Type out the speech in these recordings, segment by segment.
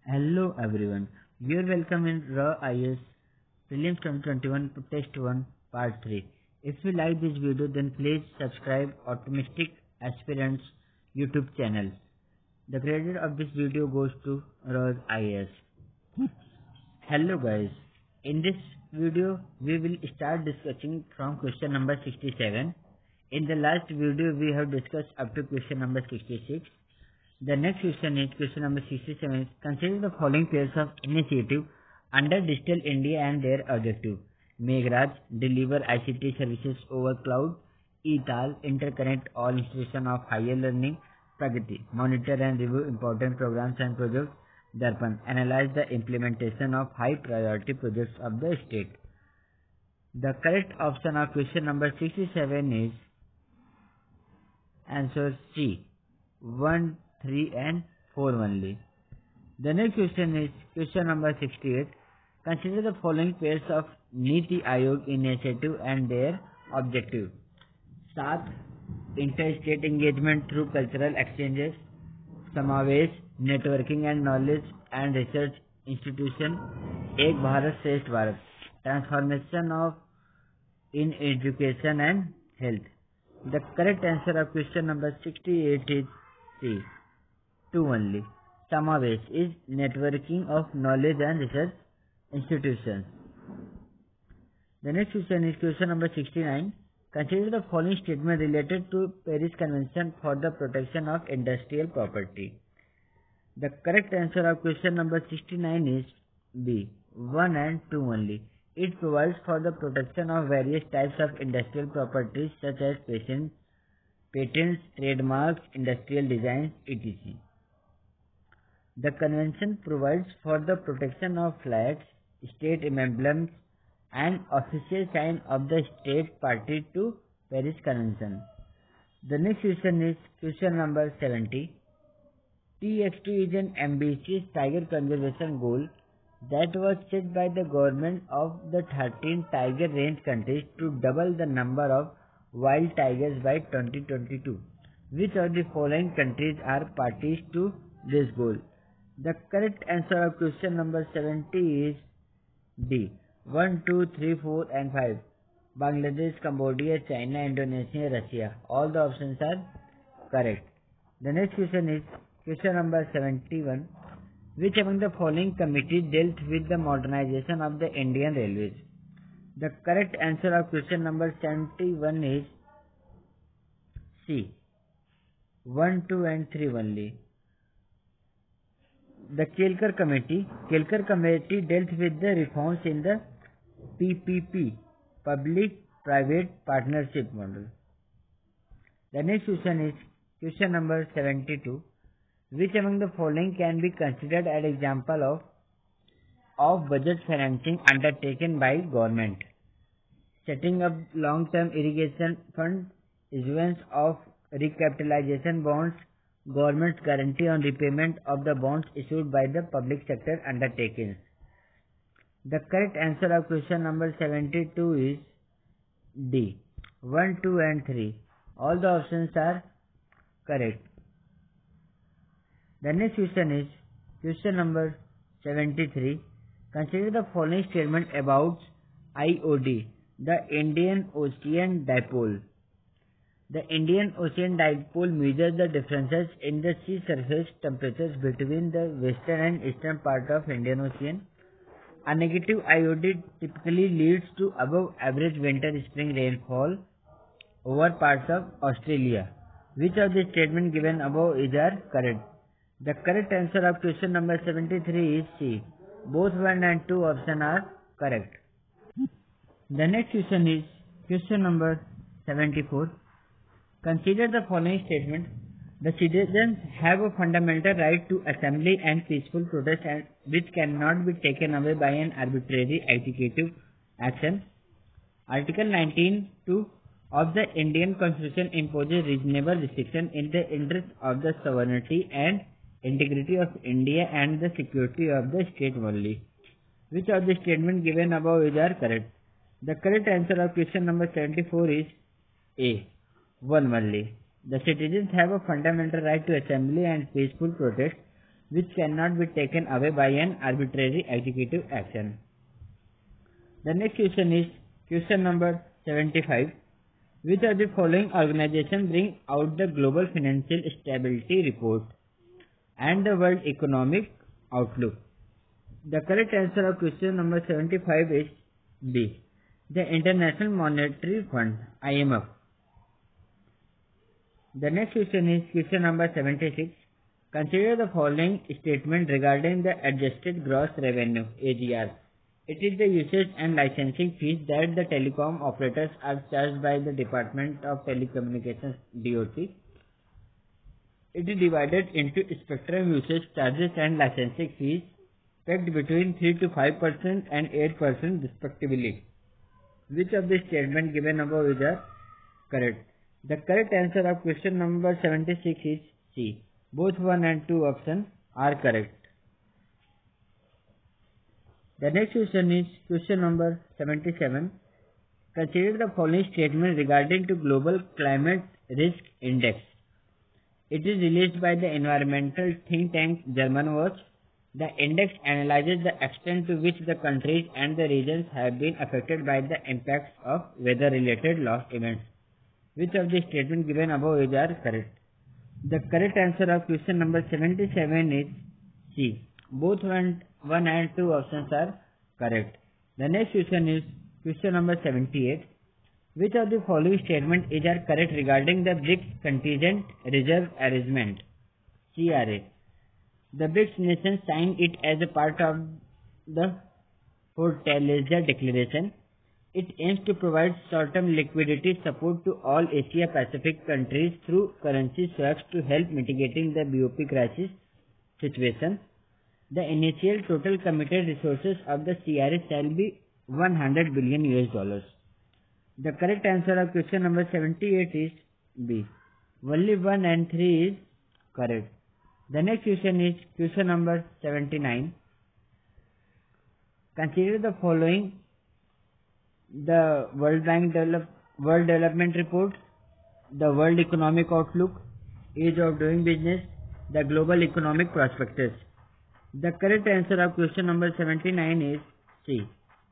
Hello everyone. You're welcome in Raw IS Prelims 2021 Test 1 Part 3. If you like this video then please subscribe Optimistic Aspirants YouTube channel. The credit of this video goes to Raw IS. Hello guys. In this video we will start discussing from question number 67. In the last video we have discussed up to question number 66. The next question is question number 67. Consider the following pairs of initiative under Digital India and their objective. Meghraj, deliver ICT services over cloud. ETAL, interconnect all institutions of higher learning. Pragati, monitor and review important programs and projects. Darpan, analyze the implementation of high priority projects of the state. The correct option of question number 67 is answer C. 1, 3 and 4 only. The next question is question number 68. Consider the following pairs of Niti Aayog initiative and their objective. Saath, interstate engagement through cultural exchanges. Samavesh, networking and knowledge and research institution. Ek Bharat Shresth Bharat, transformation of in education and health. The correct answer of question number 68 is C. 2 only. Samavesh is networking of knowledge and research institutions. The next question is question number 69. Consider the following statement related to Paris Convention for the protection of industrial property. The correct answer of question number 69 is B. 1 and 2 only. It provides for the protection of various types of industrial properties such as patents, trademarks, industrial designs, etc. The convention provides for the protection of flags, state emblems, and official sign of the state party to Paris Convention. The next question is question number 70. TX2 is an ambitious tiger conservation goal that was set by the government of the 13 tiger range countries to double the number of wild tigers by 2022. Which of the following countries are parties to this goal? The correct answer of question number 70 is D. 1, 2, 3, 4 and 5. Bangladesh, Cambodia, China, Indonesia, Russia. All the options are correct. The next question is question number 71. Which among the following committees dealt with the modernization of the Indian Railways? The correct answer of question number 71 is C. 1, 2 and 3 only. The Kelkar Committee dealt with the reforms in the PPP, Public-Private Partnership Model. The next question is question number 72. Which among the following can be considered an example of budget financing undertaken by government? Setting up long-term irrigation fund, issuance of recapitalization bonds, government's guarantee on repayment of the bonds issued by the public sector undertakings. The correct answer of question number 72 is D. 1, 2 and 3. All the options are correct. The next question is question number 73. Consider the following statement about IOD, the Indian Ocean Dipole. The Indian Ocean Dipole measures the differences in the sea surface temperatures between the western and eastern part of Indian Ocean. A negative IOD typically leads to above average winter-spring rainfall over parts of Australia. Which of the statements given above is correct? The correct answer of question number 73 is C. Both 1 and 2 options are correct. The next question is question number 74. Consider the following statement. The citizens have a fundamental right to assembly and peaceful protest which cannot be taken away by an arbitrary executive action. Article 19(2) of the Indian Constitution imposes reasonable restriction in the interest of the sovereignty and integrity of India and the security of the state only. Which of the statements given above is correct? The correct answer of question number 74 is A. 1 only. The citizens have a fundamental right to assembly and peaceful protest which cannot be taken away by an arbitrary executive action. The next question is question number 75. Which of the following organizations bring out the Global Financial Stability Report and the World Economic Outlook? The correct answer of question number 75 is B. The International Monetary Fund, IMF. The next question is question number 76. Consider the following statement regarding the Adjusted Gross Revenue, AGR. It is the usage and licensing fees that the telecom operators are charged by the Department of Telecommunications, DOT. It is divided into spectrum usage charges and licensing fees pegged between 3 to 5% and 8% respectively. Which of the statements given above is correct? The correct answer of question number 76 is C. Both 1 and 2 options are correct. The next question is question number 77. Consider the following statement regarding to Global Climate Risk Index. It is released by the environmental think tank Germanwatch. The index analyzes the extent to which the countries and the regions have been affected by the impacts of weather-related loss events. Which of the statements given above is correct? The correct answer of question number 77 is C. Both 1 and 2 options are correct. The next question is question number 78. Which of the following statements is correct regarding the BRICS Contingent Reserve Arrangement, CRA? The BRICS nations signed it as a part of the Fortaleza Declaration. It aims to provide short-term liquidity support to all Asia-Pacific countries through currency swaps to help mitigating the BOP crisis situation. The initial total committed resources of the CRA shall be $100 billion. The correct answer of question number 78 is B. Only 1 and 3 is correct. The next question is question number 79. Consider the following: the World Bank World Development Report, the World Economic Outlook, Ease of Doing Business, the Global Economic Prospectus. The correct answer of question number 79 is C.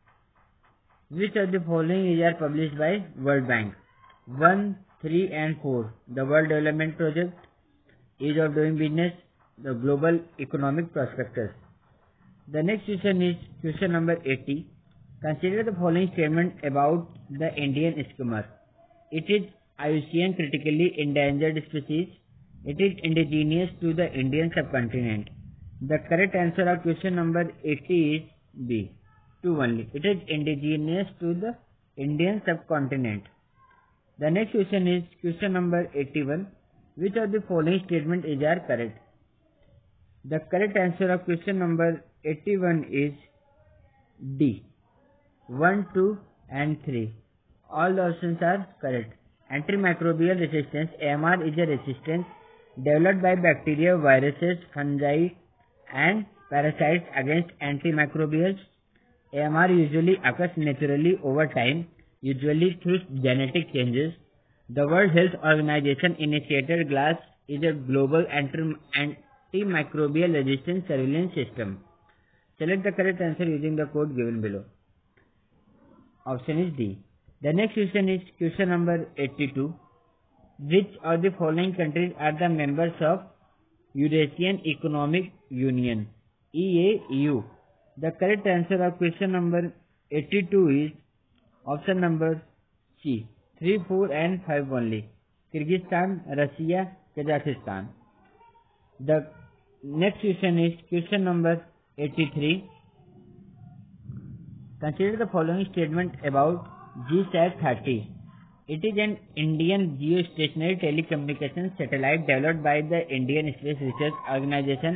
Which of the following is published by World Bank? 1, 3 and 4. The World Development Project, Ease of Doing Business, the Global Economic Prospectus. The next question is question number 80. Consider the following statement about the Indian skimmer. It is IUCN critically endangered species. It is indigenous to the Indian subcontinent. The correct answer of question number 80 is B. 2 only. It is indigenous to the Indian subcontinent. The next question is question number 81. Which of the following statement is correct? The correct answer of question number 81 is D. 1, 2 and 3. All the options are correct. Antimicrobial resistance, AMR, is a resistance developed by bacteria, viruses, fungi and parasites against antimicrobials. AMR usually occurs naturally over time, usually through genetic changes. The World Health Organization initiated GLASS is a global antimicrobial resistance surveillance system. Select the correct answer using the code given below. Option is D. The next question is question number 82. Which of the following countries are the members of Eurasian Economic Union, EAU? The correct answer of question number 82 is option number C. 3, 4 and 5 only. Kyrgyzstan, Russia, Kazakhstan. The next question is question number 83. Consider the following statement about GSAT-30. It is an Indian geostationary telecommunications satellite developed by the Indian Space Research Organization.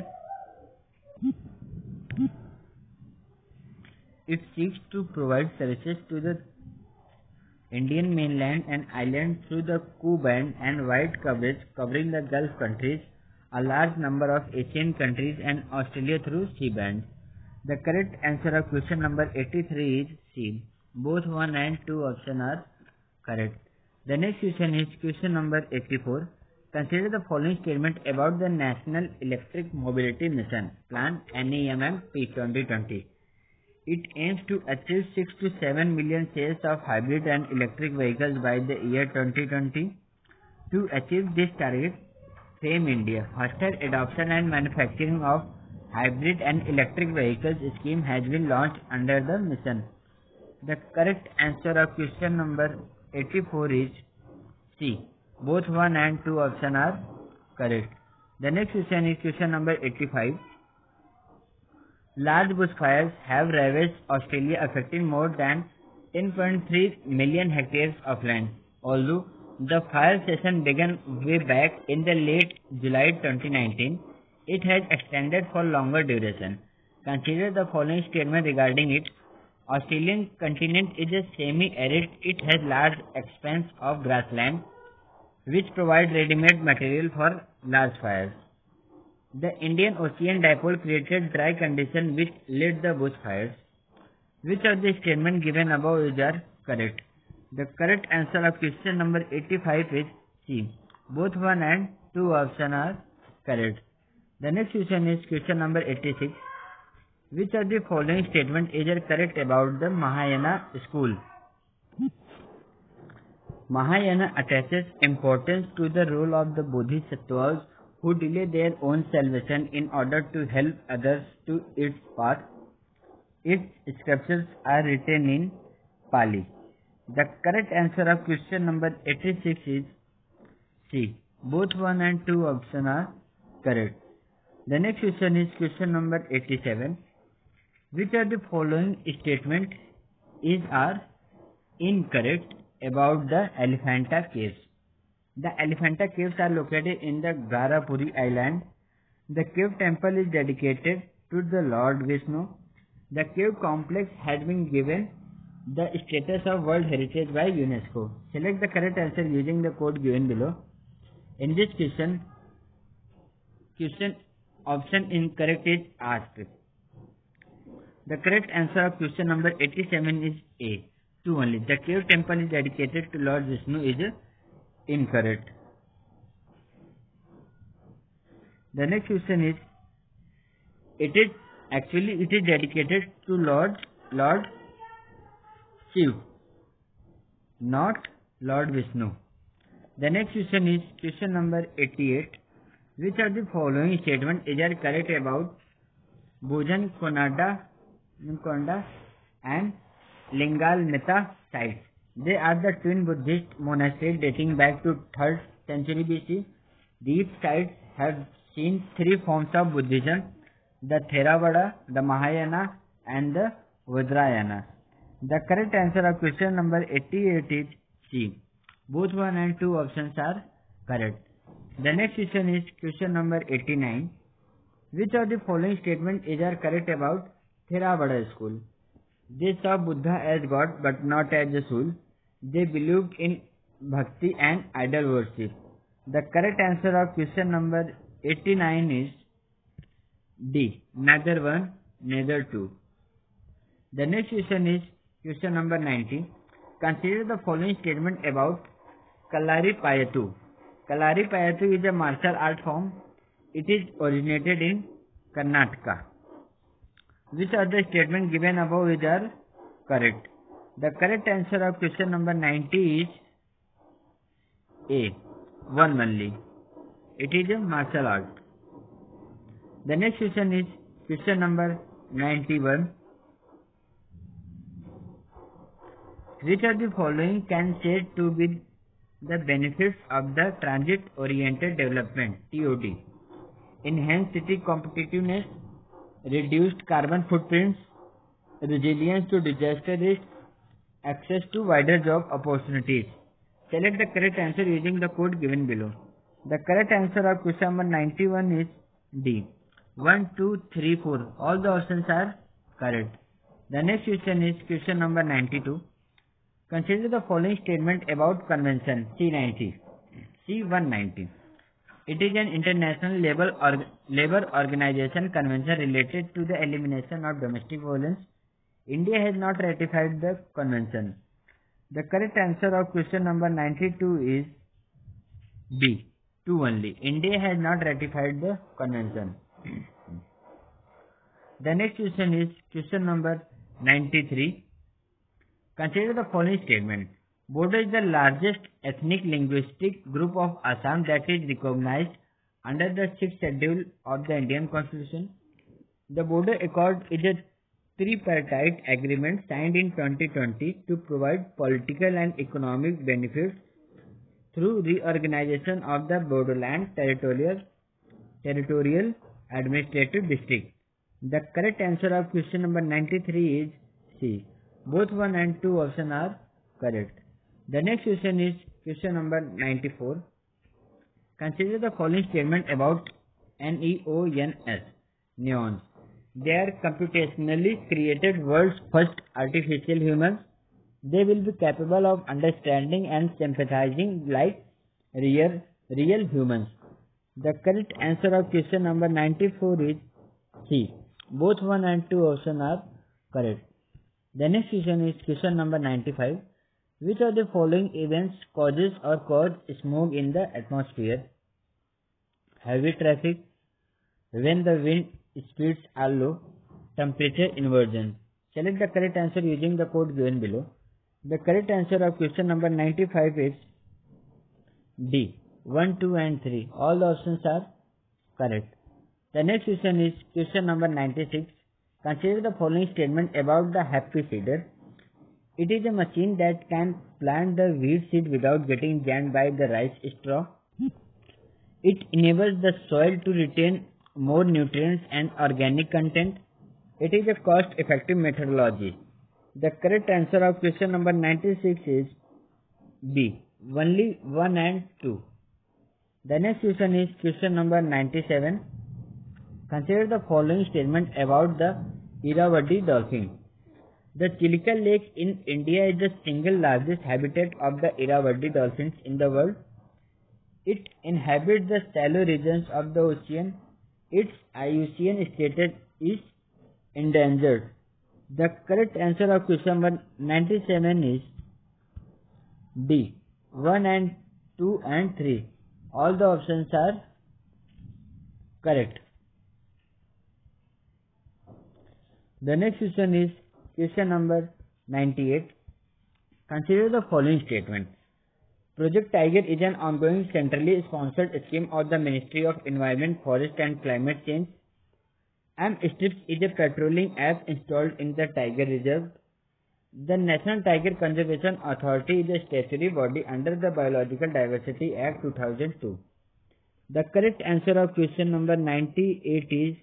It seeks to provide services to the Indian mainland and islands through the Ku-band and wide coverage covering the Gulf countries, a large number of Asian countries and Australia through C-band. The correct answer of question number 83 is C. Both 1 and 2 options are correct. The next question is question number 84. Consider the following statement about the National Electric Mobility Mission Plan NEMM-P 2020. It aims to achieve 6 to 7 million sales of hybrid and electric vehicles by the year 2020. To achieve this target, FAME India, Faster Adoption and Manufacturing of Hybrid and Electric Vehicles scheme has been launched under the mission. The correct answer of question number 84 is C. Both 1 and 2 options are correct. The next question is question number 85. Large bushfires have ravaged Australia, affecting more than 10.3 million hectares of land. Although the fire season began way back in the late July 2019, it has extended for longer duration. Consider the following statement regarding it. Australian continent is a semi-arid. It has large expanse of grassland which provide ready-made material for large fires. The Indian Ocean dipole created dry conditions which led the bushfires. Which of the statements given above is are correct? The correct answer of question number 85 is C. Both 1 and 2 options are correct. The next question is question number 86. Which of the following statements is correct about the Mahayana school? Mahayana attaches importance to the role of the Bodhisattvas who delay their own salvation in order to help others to its path. Its scriptures are written in Pali. The correct answer of question number 86 is C. Both 1 and 2 options are correct. The next question is question number 87. Which of the following statements are incorrect about the Elephanta Caves? The Elephanta Caves are located in the Garapuri Island. The cave temple is dedicated to the Lord Vishnu. The cave complex has been given the status of World Heritage by UNESCO. Select the correct answer using the code given below. In this question option incorrect is asked. The correct answer of question number 87 is A. 2 only. The cave temple is dedicated to Lord Vishnu is incorrect. The next question is it is dedicated to Lord Shiv, not Lord Vishnu. The next question is question number 88. Which of the following statements is correct about Bhujan Konda and Lingalmita sites? They are the twin Buddhist monasteries dating back to 3rd century BC. These sites have seen 3 forms of Buddhism: the Theravada, the Mahayana and the Vajrayana. The correct answer of question number 88 is C. Both 1 and 2 options are correct. The next question is question number 89. Which of the following statements is correct about Theravada school? They saw Buddha as God but not as a soul. They believed in bhakti and idol worship. The correct answer of question number 89 is D. Neither 1, neither 2. The next question is question number 90. Consider the following statement about Kalaripayattu. Kalaripayattu is a martial art form. It is originated in Karnataka. Which of the statements given above is correct? The correct answer of question number 90 is A. 1 only. It is a martial art. The next question is question number 91. Which of the following can said to be the benefits of the transit-oriented development (TOD)? Enhanced city competitiveness, reduced carbon footprints, resilience to disaster risk, access to wider job opportunities. Select the correct answer using the code given below. The correct answer of question number 91 is D. 1, 2, 3, 4. All the options are correct. The next question is question number 92. Consider the following statement about convention C190. It is an international labor organization convention related to the elimination of domestic violence. India has not ratified the convention. The correct answer of question number 92 is B. 2 only. India has not ratified the convention. The next question is question number 93. Consider the following statement. Bodo is the largest ethnic linguistic group of Assam that is recognized under the 6th schedule of the Indian Constitution. The Bodo Accord is a tripartite agreement signed in 2020 to provide political and economic benefits through reorganization of the Bodoland Territorial Administrative District. The correct answer of question number 93 is C. Both 1 and 2 options are correct. The next question is question number 94. Consider the following statement about NEONS, neons. They are computationally created world's first artificial humans. They will be capable of understanding and sympathizing like real humans. The correct answer of question number 94 is C. Both 1 and 2 options are correct. The next question is question number 95. Which of the following events causes or cause smoke in the atmosphere? Heavy traffic, when the wind speeds are low, temperature inversion. Select the correct answer using the code given below. The correct answer of question number 95 is D. 1, 2 and 3. All the options are correct. The next question is question number 96. Consider the following statement about the happy seeder. It is a machine that can plant the wheat seed without getting jammed by the rice straw. It enables the soil to retain more nutrients and organic content. It is a cost-effective methodology. The correct answer of question number 96 is B. Only 1 and 2. The next question is question number 97. Consider the following statement about the Irrawaddy dolphin. The Chilka Lake in India is the single largest habitat of the Irrawaddy dolphins in the world. It inhabits the shallow regions of the ocean. Its IUCN status is endangered. The correct answer of question number 97 is D. 1 and 2 and 3. All the options are correct. The next question is question number 98. Consider the following statement. Project Tiger is an ongoing centrally sponsored scheme of the Ministry of Environment, Forest and Climate Change. M-Strips is a patrolling app installed in the Tiger Reserve. The National Tiger Conservation Authority is a statutory body under the Biological Diversity Act 2002. The correct answer of question number 98 is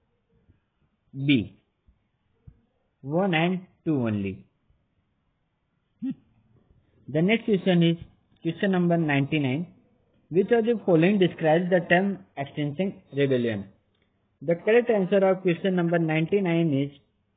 B. 1 and 2 only. The next question is question number 99. Which of the following describes the term Extinction Rebellion? The correct answer of question number 99 is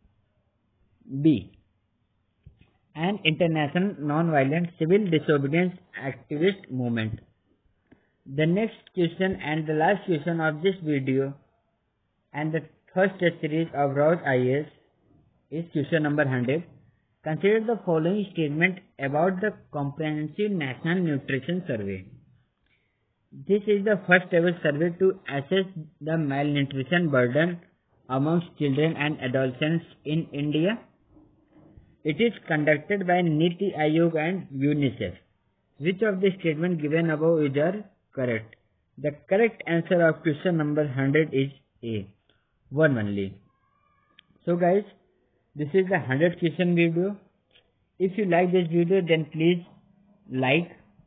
B. An international non-violent civil disobedience activist movement. The next question and the last question of this video and the first test series of Rouse IAS is question number 100. Consider the following statement about the Comprehensive National Nutrition Survey. This is the first ever survey to assess the malnutrition burden amongst children and adolescents in India. It is conducted by Niti Aayog and UNICEF. Which of the statements given above is correct? The correct answer of question number 100 is A. 1 only. So guys, this is the 100th question video. If you like this video, then please like,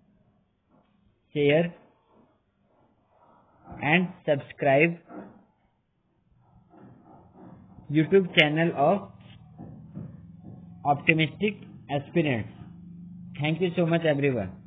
share and subscribe YouTube channel of Optimistic Aspirants. Thank you so much everyone.